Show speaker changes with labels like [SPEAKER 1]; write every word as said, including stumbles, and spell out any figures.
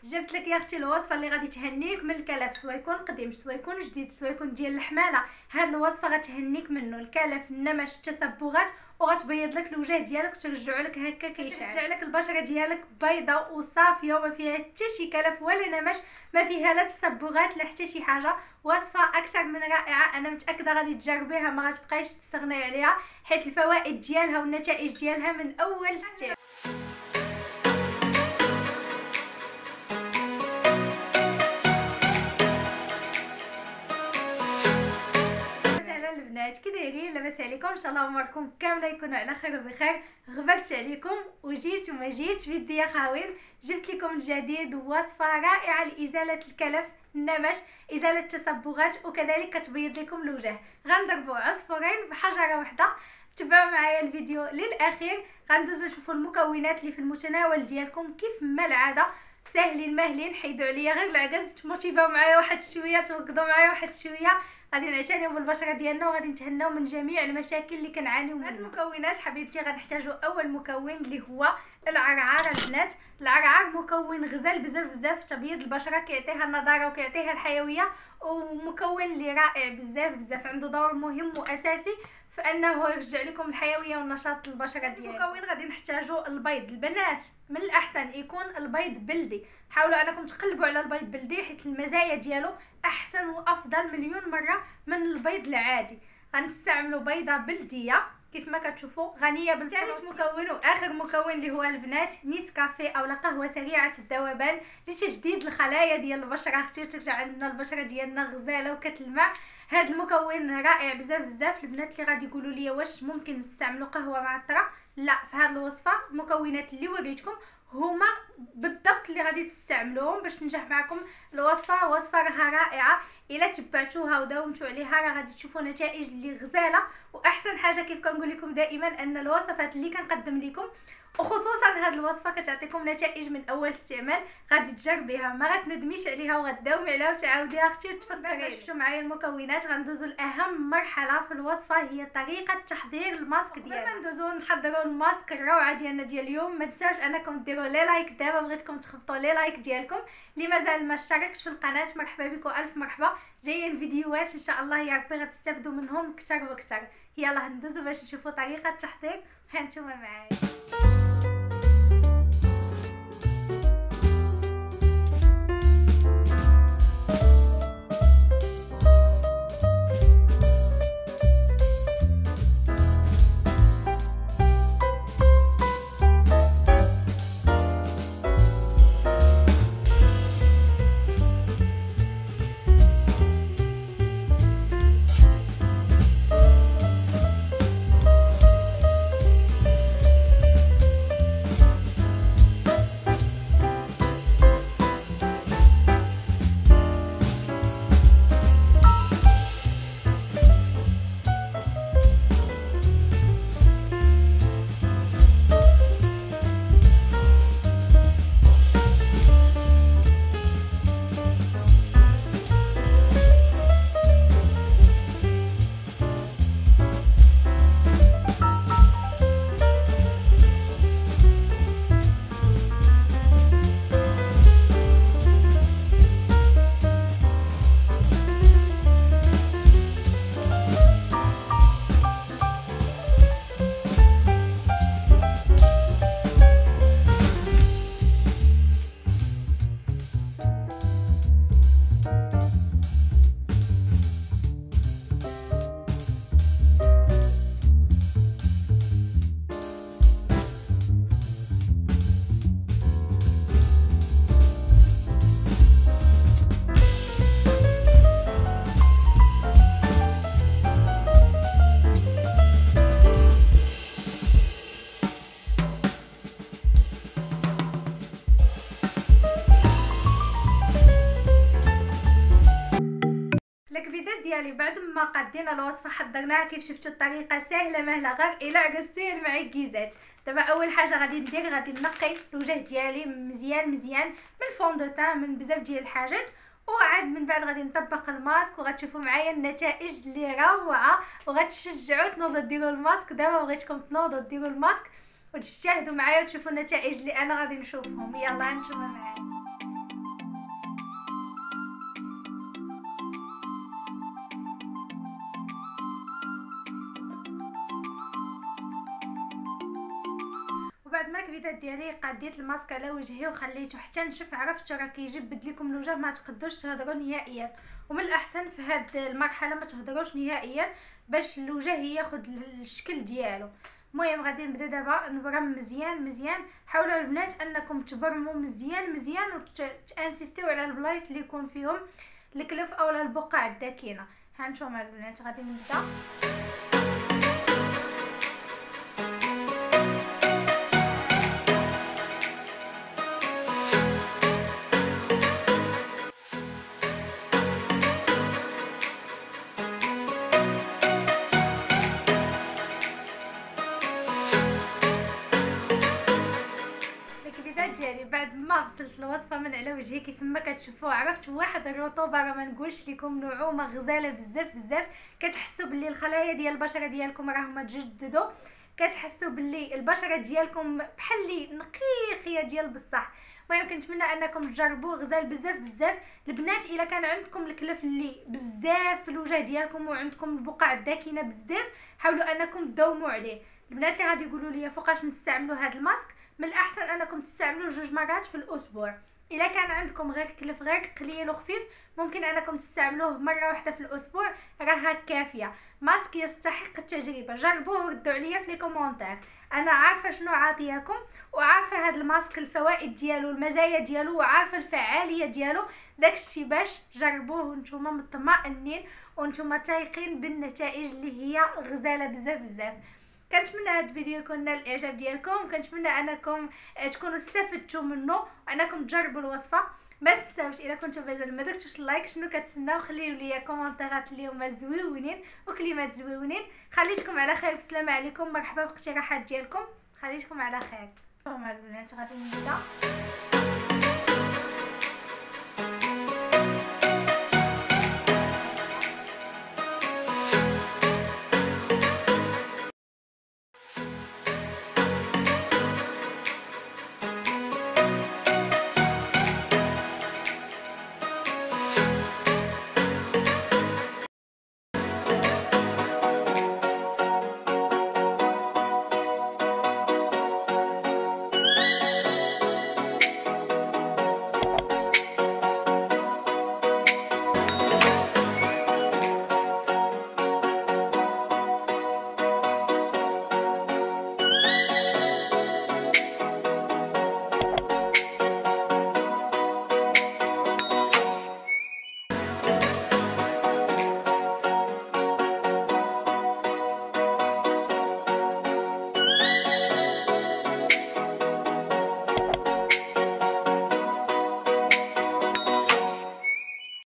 [SPEAKER 1] جبت لك يا اختي الوصفه اللي غادي تهنيك من الكلف، سواء يكون قديم سواء يكون جديد سواء يكون ديال الحماله. هاد الوصفه غتهنيك منه الكلف النمش التصبغات، وغتبيض لك الوجه ديالك وترجعوا لك هكا كيشعل، ترجع لك البشره ديالك بيضاء وصافيه وما فيها حتى شي كلف ولا نمش، ما فيها لا تصبغات لا حتى شي حاجه. وصفه اكثر من رائعه، انا متاكده غادي تجربيها ما غتبقايش تستغني عليها، حيت الفوائد ديالها والنتائج ديالها من اول استعمال. البنات كي دايرين؟ لاباس عليكم؟ ان شاء الله اموركم كامله يكونوا على خير وبخير. غبرت عليكم وجيت وما جيتش بيدي يا خاوين، جبت لكم الجديد وصفه رائعه لازاله الكلف النمش، ازاله التصبغات، وكذلك كتبيض لكم الوجه. غنضربوا عصفورين بحجره واحده. تبعوا معايا الفيديو للاخير، غندوزو نشوفوا المكونات اللي في المتناول ديالكم كيف ما العاده، ساهلين ماهلين. حيدوا عليا غير العكز، تموتيفاو معايا واحد شويه، توقدوا معايا واحد شويه، غادي نعتنيو بالبشره ديالنا وغادي نتهناو من جميع المشاكل اللي كنعانيو منها. هاد المكونات حبيبتي غنحتاجوا اول مكون اللي هو العرعار. البنات العرعار مكون غزال بزاف بزاف، تبيض البشره، كيعطيها النضاره وكيعطيها الحيويه، ومكون اللي رائع بزاف بزاف، عنده دور مهم واساسي في انه يرجع لكم الحيويه والنشاط للبشره ديالكم. المكون غادي نحتاجوا البيض. البنات من الاحسن يكون البيض بلدي، حاولوا انكم تقلبوا على البيض بلدي حيت المزايا ديالو احسن وافضل مليون مره من البيض العادي. غنستعملوا بيضه بلديه كيف ما كتشوفوا، غنيه بالثالث مكون واخر مكون اللي هو البنات نيسكافيه او قهوه سريعه الذوبان لتجديد الخلايا ديال البشره اختي، وترجع عندنا البشره ديالنا غزاله وكتلمع. هذا المكون رائع بزاف بزاف. البنات اللي غادي يقولوا لي واش ممكن نستعملوا قهوه معطره، لا، في هذه الوصفه المكونات اللي وريتكم هما بالضبط اللي غادي تستعملوهم باش تنجح معكم الوصفه. وصفه راها رائعه، الا تبعتوها وداومتوا عليها راه غادي تشوفوا نتائج اللي غزاله. واحسن حاجه كيف كنقول لكم دائما ان الوصفات اللي كنقدم لكم وخصوصا هذه الوصفه كتعطيكم نتائج من اول استعمال، غادي تجربيها ما غتندميش عليها وغتداومي عليها وتعاوديها اختي وتفكري. شفتوا معايا المكونات، غندوزو لاهم مرحله في الوصفه، هي طريقه تحضير الماسك ديالنا. قبل ما ندوزو نحضروا الماسك الروعه ديالنا ديال اليوم، ما تنساوش انكم ديروا لي لايك. دابا بغيتكم تخبطوا لي لايك ديالكم. اللي مازال ما اشتركش في القناه مرحبا بكم، الف مرحبا. جايين فيديوهات ان شاء الله يا ربي غتستافدوا منهم كثر وكثر. يلا ندوزو باش نشوفوا طريقه التحضير، هانتوما معايا. الكبيدات ديالي بعد ما قدينا الوصفه حضرناها كيف شفتوا الطريقه سهله مهله، غير الا عكستي المعكيزات. دابا اول حاجه غادي ندير غادي نقي الوجه ديالي مزيان مزيان من فون دو تان من بزاف ديال الحاجات، وعاد من بعد غادي نطبق الماسك وغتشوفوا معايا النتائج اللي روعه وغتشجعوا تنوضوا ديروا الماسك. دابا بغيتكم تنوضوا ديروا الماسك وتشاهدوا معايا وتشوفوا النتائج اللي انا غادي نشوفهم. يلا نتوما معايا. بعد ما الكبيدات ديالي قاديت الماسك على وجهي وخليته حتى نشف، عرفت راه كيجبد لكم الوجه، ما تقدروش تهضروا نهائيا. ومن الاحسن في هاد المرحله ما تهضروش نهائيا باش الوجه ياخذ الشكل ديالو. المهم غادي نبدا دابا نبرم مزيان مزيان. حاولوا البنات انكم تبرموا مزيان مزيان وتانسيستيو على البلايص اللي يكون فيهم الكلف اولا البقع الداكنه. هانتوما البنات غادي نبدا. ديالي بعد ما غسلت الوصفه من على وجهي كيف ما كتشوفوا، عرفت واحد الرطوبه راه ما نقولش لكم نعومه غزاله بزاف بزاف. كتحسوا باللي الخلايا ديال البشره ديالكم راهم تجددوا، كتحسوا باللي البشره ديالكم بحال اللي نقيقيه ديال بصح. المهم كنتمنى انكم تجربوه غزال بزاف بزاف. البنات الا كان عندكم الكلف اللي بزاف في الوجه ديالكم وعندكم البقع الداكنه بزاف، حاولوا انكم تداوموا عليه. البنات اللي غادي يقولوا لي فوقاش نستعملوا هذا الماسك، من الاحسن انكم تستعملوه جوج مرات في الاسبوع. الا كان عندكم غير كلف غير قليل وخفيف، ممكن انكم تستعملوه مره واحده في الاسبوع، راها كافيه. ماسك يستحق التجربه، جربوه وردوا عليا في لي كومونتير. انا عارفه شنو عاطياكم وعارفه هذا الماسك الفوائد ديالو المزايا ديالو وعارفه الفعاليه ديالو، داكشي باش جربوه وانتم مطمئنين وانتم تايقين بالنتائج اللي هي غزاله بزاف بزاف. كنتمنى هذا الفيديو يكون نال الاعجاب ديالكم، كنتمنى انكم تكونوا استفدتوا منه وانكم تجربوا الوصفه. ما تنساوش الا كنتو مازال ما درتوش لايك شنو كتسناو، خليو لي كومونتيرات اليوم زويونين وكلمات زويونين. خليتكم على خير، بسلامه عليكم، مرحبا باقتراحات ديالكم، خليتكم على خير. البنات غادي نبدا.